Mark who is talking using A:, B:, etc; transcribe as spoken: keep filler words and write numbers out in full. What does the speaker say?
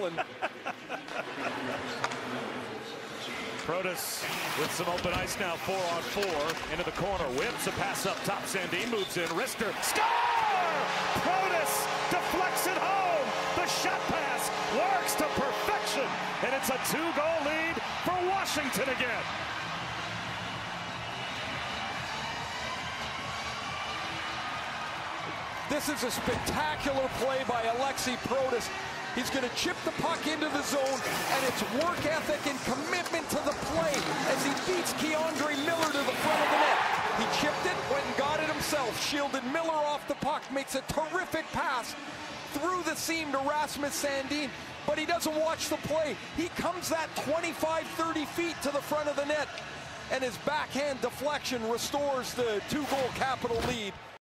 A: And
B: Protas with some open ice now, four on four. Into the corner, whips a pass up top. Sandin moves in, wrister, score! Protas deflects it home. The shot pass works to perfection, and it's a two-goal lead for Washington again.
A: this is a spectacular play by Alexi Protas. He's going to chip the puck into the zone, and it's work ethic and commitment to the play as he beats Keandre Miller to the front of the net. He chipped it, went and got it himself, shielded Miller off the puck, makes a terrific pass through the seam to Rasmus Sandin, but he doesn't watch the play. He comes that twenty-five, thirty feet to the front of the net, and his backhand deflection restores the two-goal Capital lead.